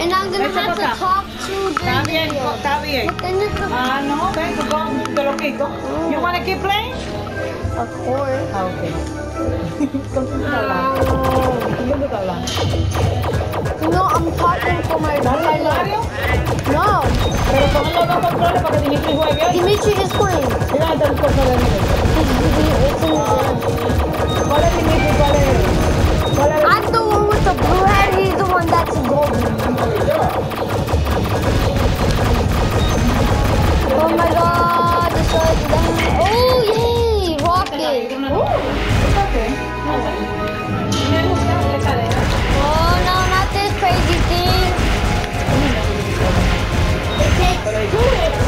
And I'm gonna have to talk to Está bien, está bien. Ah, no, ven, te lo quito. You want to keep playing? Of course. Ah, ok. ¿Con quién estás hablando? ¿Con quién estás hablando? No, I'm talking for my Mario? No. Pero pon los dos controles para que Dimitri juegue. Dimitri is playing. Mira, está el control de Dimitri. ¿Cuál es Dimitri? ¿Cuál es? I'm the one with the blue head. He's the one that's golden. Oh my god, the sun. Oh yay, rocket. It's okay. Oh no, not this crazy thing. It takes two.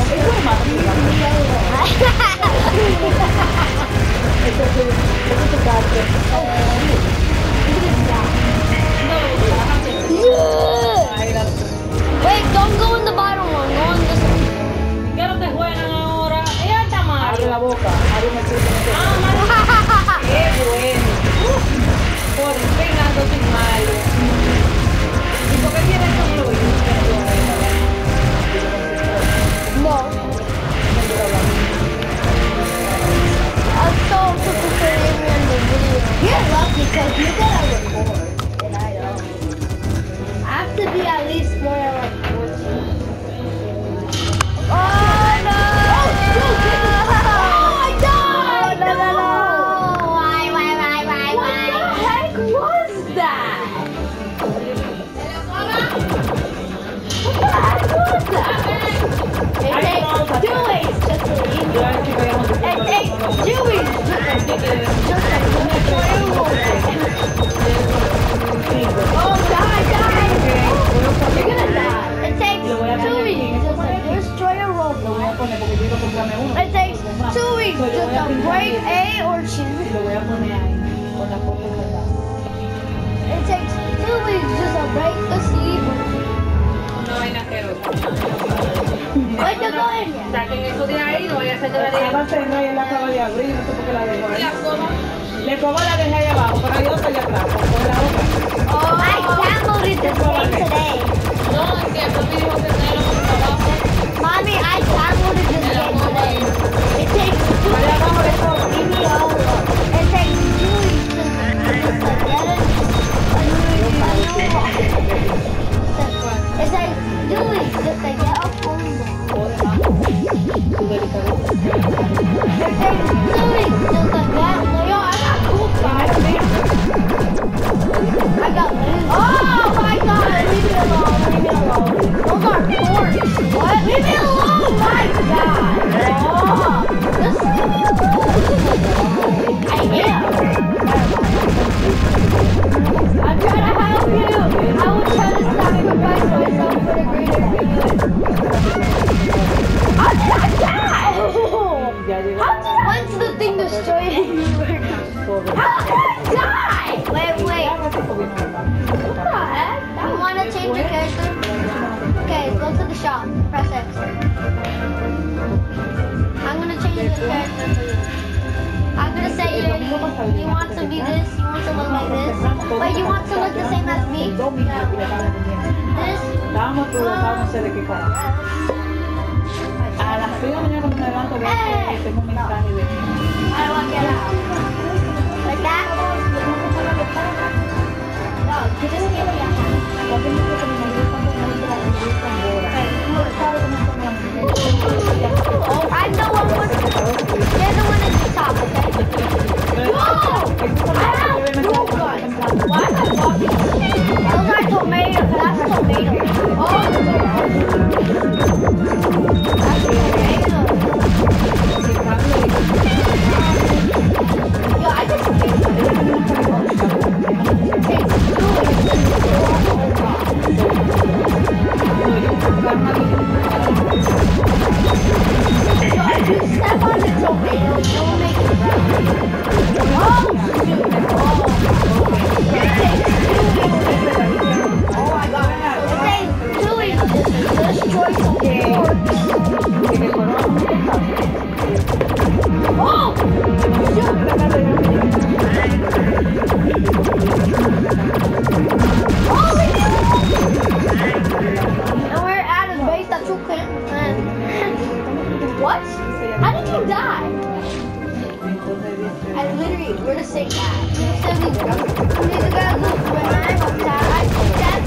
Wait, don't go in the bottom one. Go in this one. ¿Qué no te juegan ahora? Ella está mal. Abre la boca. Abre una chica. Qué bueno. Por fin ando sin malo. ¿Y por qué tienes esos fluidos? No. I'm so super sorry in the video. You're lucky because you gotta record. And I don't. I have to be at least more like 14. Oh no! Oh I died! No! Why? What the heck was that? What the heck was that? It takes 2 weeks just to leave me. It takes 2 weeks just to Oh, die! You're gonna die. It takes 2 weeks just to destroy a robot. It takes 2 weeks just to break A or choose. It takes 2 weeks just to break the C or Wait, no go in yet. Saquen eso de ahí, no vaya a hacer que la deje. La acaba de abrir, no sé por qué la dejó ahí. La escoba la dejé ahí abajo, pero hay otra allá atrás. Por la otra. Oh, I downloaded this game today. No, es que a mí dijo que tenía lo abajo. Mommy, I downloaded this game today. It takes 2 weeks. It takes 2 weeks to get It takes 2 weeks just to get a phone ball. It takes 2 weeks just to get Yo, I got cool stuff. I got Oh my god, leave me alone, Those are cords. What? Leave me alone, my god. Oh, this I am. I'm trying to help you. I will try to sacrifice myself for the greater good. How did I die? Once the thing destroyed you. How did I die? Wait. What the heck? You want to change your character? Okay, go to the shop. Press X. I'm going to change your character for you. I'm going to say you want to be this, you want to look like this. But you want to look the same as me? No. This? A las 6 de la mañana cuando me levanto veo que tengo un mensaje de I don't want to get out. Like that? No, you just give me a hand. I'm the one with You're the one at the top, okay? Whoa! I have two guns. Why am I walking? Those are tomatoes. That's tomato. Oh, that's tomato. Yo, I just taste it. It tastes good. we're the same guy. These guys look when I'm upset. I do that.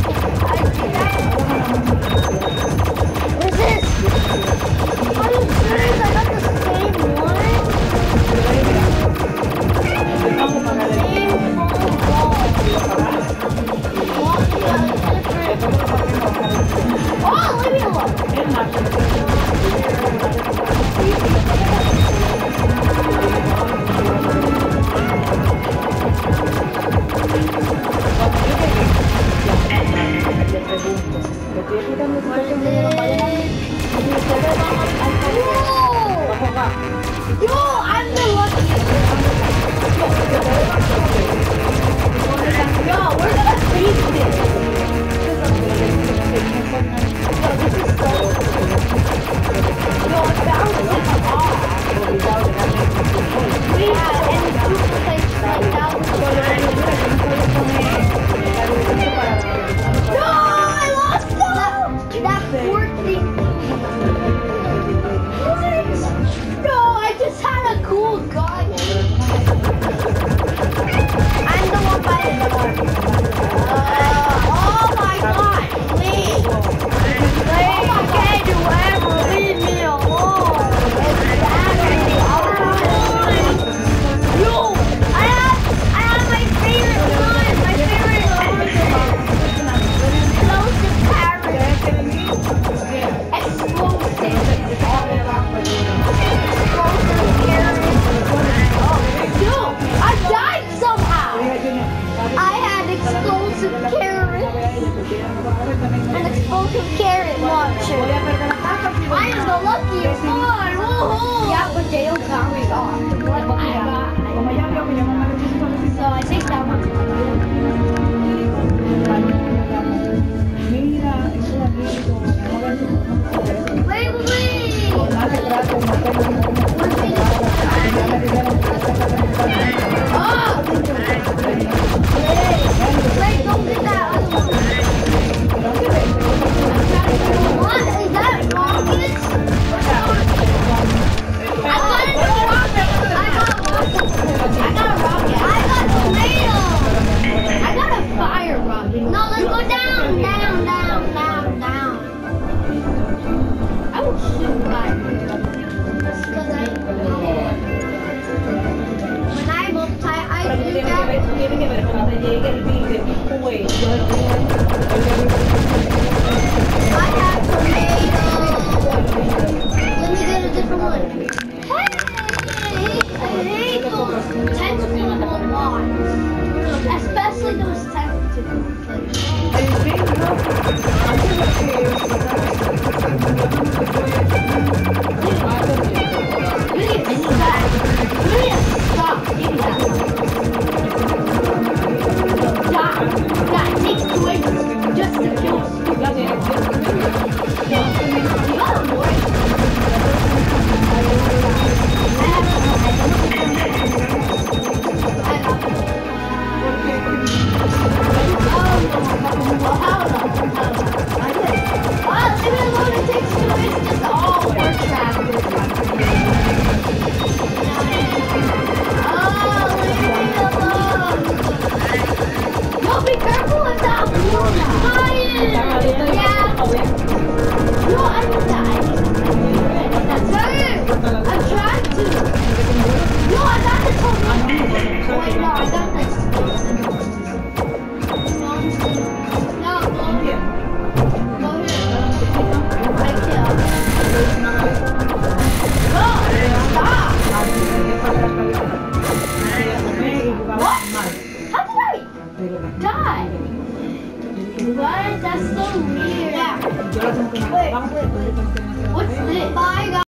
What's this? Are you serious? I got the same one? Same phone ball. Oh, leave me alone. Yo, I'm the luckiest. Yo, we're gonna beat this. Yo, this is so cool. Yo, it bounces off. Yeah, and it duplicates like no, I lost that fourth thing. No, I just had a cool gun. I'm the one by the door. Oh my god, please. Please, can't you ever leave me alone? Exactly. Yo, I have my favorite gun. My favorite gun. Explosive carrot. Explosive. Yo, I died somehow. I had explosive carrot. An explosive carrot launcher. I am the luckiest one. Woohoo! Yeah, but they don't got me off. So I think that one's wait. Oh! Wait, don't get that other one. What? Is that rockets? I got a rocket. I got a rocket. I got tomato. I got a fire rocket. No, let's go down. I will shoot fire. Because I know. When I'm uptight, I do that. I have tomato. Let me get a different one. Hey! I hate those tentacle ones. Especially those tentacles. Stop. Give me that. Stop. That takes 2 inches just to kill us. Be careful with that fire! Yeah! No, I need that. That's right! I'm trying to! No, I got the tomato! Wait, no, I got this. No, go here. Go here. Right here. No! Stop! What? How did I die? What? That's so weird. Yeah. Wait. What's this? Bye, guys.